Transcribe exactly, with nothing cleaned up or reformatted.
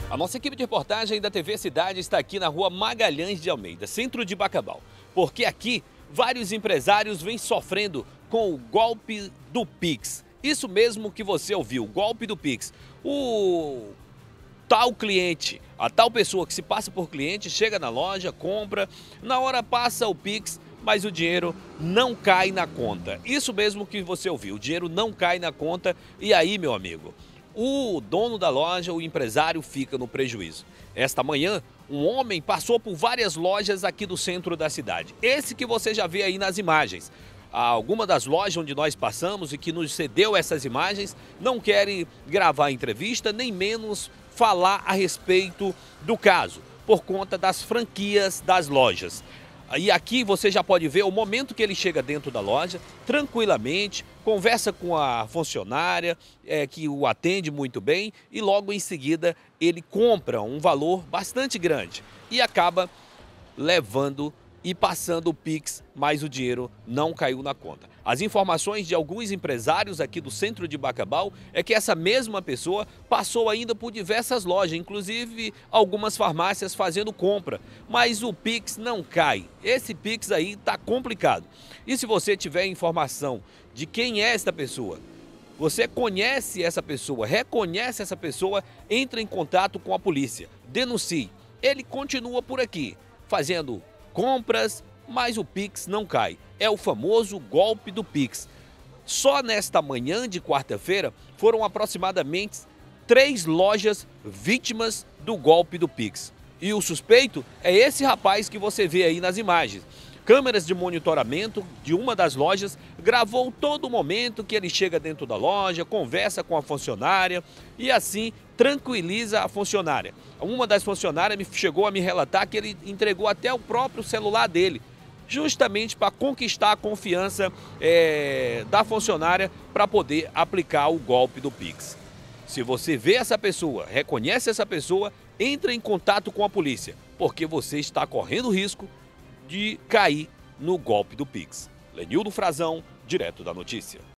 A nossa equipe de reportagem da T V Cidade está aqui na rua Magalhães de Almeida, centro de Bacabal. Porque aqui, vários empresários vêm sofrendo com o golpe do Pix. Isso mesmo que você ouviu, o golpe do Pix. O tal cliente, a tal pessoa que se passa por cliente, chega na loja, compra, na hora passa o Pix, mas o dinheiro não cai na conta. Isso mesmo que você ouviu, o dinheiro não cai na conta. E aí, meu amigo, o dono da loja, o empresário, fica no prejuízo. Esta manhã, um homem passou por várias lojas aqui do centro da cidade. Esse que você já vê aí nas imagens. Alguma das lojas onde nós passamos e que nos cedeu essas imagens não querem gravar a entrevista, nem menos falar a respeito do caso, por conta das franquias das lojas. E aqui você já pode ver o momento que ele chega dentro da loja, tranquilamente, conversa com a funcionária, é, que o atende muito bem, e logo em seguida ele compra um valor bastante grande e acaba levando e passando o Pix, mas o dinheiro não caiu na conta. As informações de alguns empresários aqui do centro de Bacabal é que essa mesma pessoa passou ainda por diversas lojas, inclusive algumas farmácias fazendo compra, mas o Pix não cai. Esse Pix aí tá complicado. E se você tiver informação de quem é esta pessoa, você conhece essa pessoa, reconhece essa pessoa, entre em contato com a polícia, denuncie. Ele continua por aqui, fazendo compras, mas o Pix não cai. É o famoso golpe do Pix. Só nesta manhã de quarta-feira foram aproximadamente três lojas vítimas do golpe do Pix. E o suspeito é esse rapaz que você vê aí nas imagens. Câmeras de monitoramento de uma das lojas gravou todo o momento que ele chega dentro da loja, conversa com a funcionária e assim tranquiliza a funcionária. Uma das funcionárias chegou a me relatar que ele entregou até o próprio celular dele, justamente para conquistar a confiança é, da funcionária para poder aplicar o golpe do Pix. Se você vê essa pessoa, reconhece essa pessoa, entre em contato com a polícia, porque você está correndo risco de cair no golpe do Pix. Lenildo Frazão, direto da notícia.